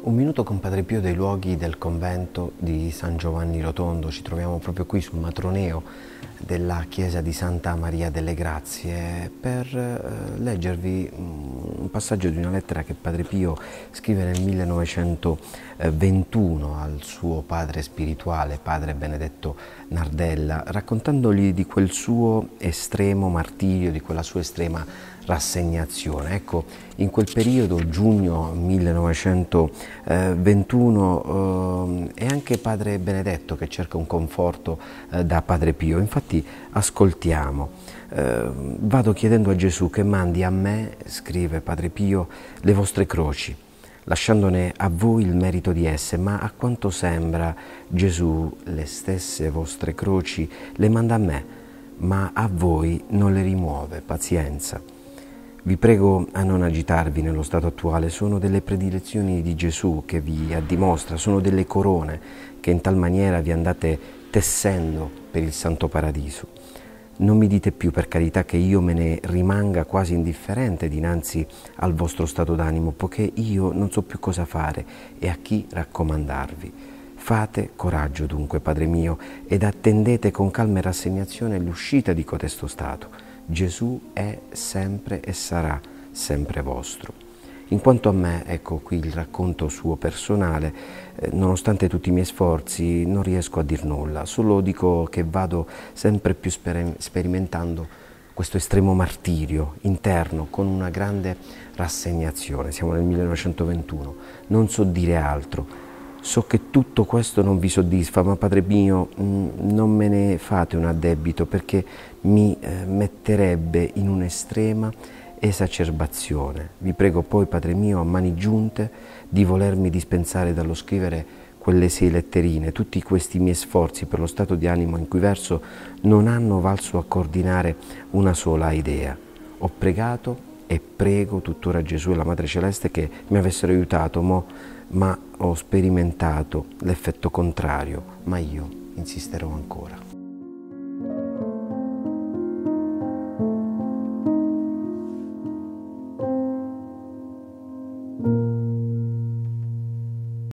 Un minuto con Padre Pio dei luoghi del convento di San Giovanni Rotondo. Ci troviamo proprio qui sul matroneo della chiesa di Santa Maria delle Grazie per leggervi un passaggio di una lettera che Padre Pio scrive nel 1921 al suo padre spirituale, Padre Benedetto Nardella, raccontandogli di quel suo estremo martirio, di quella sua estrema rassegnazione. Ecco, in quel periodo, giugno 1921, è anche Padre Benedetto che cerca un conforto da Padre Pio. Infatti ascoltiamo. Vado chiedendo a Gesù che mandi a me, scrive Padre Pio, le vostre croci, lasciandone a voi il merito di esse, ma a quanto sembra Gesù le stesse vostre croci le manda a me, ma a voi non le rimuove. Pazienza. Vi prego a non agitarvi nello stato attuale, sono delle predilezioni di Gesù che vi addimostra, sono delle corone che in tal maniera vi andate tessendo per il Santo Paradiso. Non mi dite più, per carità, che io me ne rimanga quasi indifferente dinanzi al vostro stato d'animo, poiché io non so più cosa fare e a chi raccomandarvi. Fate coraggio dunque, Padre mio, ed attendete con calma e rassegnazione l'uscita di cotesto stato. Gesù è sempre e sarà sempre vostro. In quanto a me, ecco qui il racconto suo personale, nonostante tutti i miei sforzi non riesco a dir nulla, solo dico che vado sempre più sperimentando questo estremo martirio interno con una grande rassegnazione. Siamo nel 1921, non so dire altro. So che tutto questo non vi soddisfa, ma Padre mio, non me ne fate un addebito, perché mi metterebbe in un'estrema esacerbazione. Vi prego poi, Padre mio, a mani giunte, di volermi dispensare dallo scrivere quelle 6 letterine. Tutti questi miei sforzi per lo stato di animo in cui verso non hanno valso a coordinare una sola idea. Ho pregato e prego tuttora Gesù e la Madre Celeste che mi avessero aiutato, ma ho sperimentato l'effetto contrario, ma io insisterò ancora.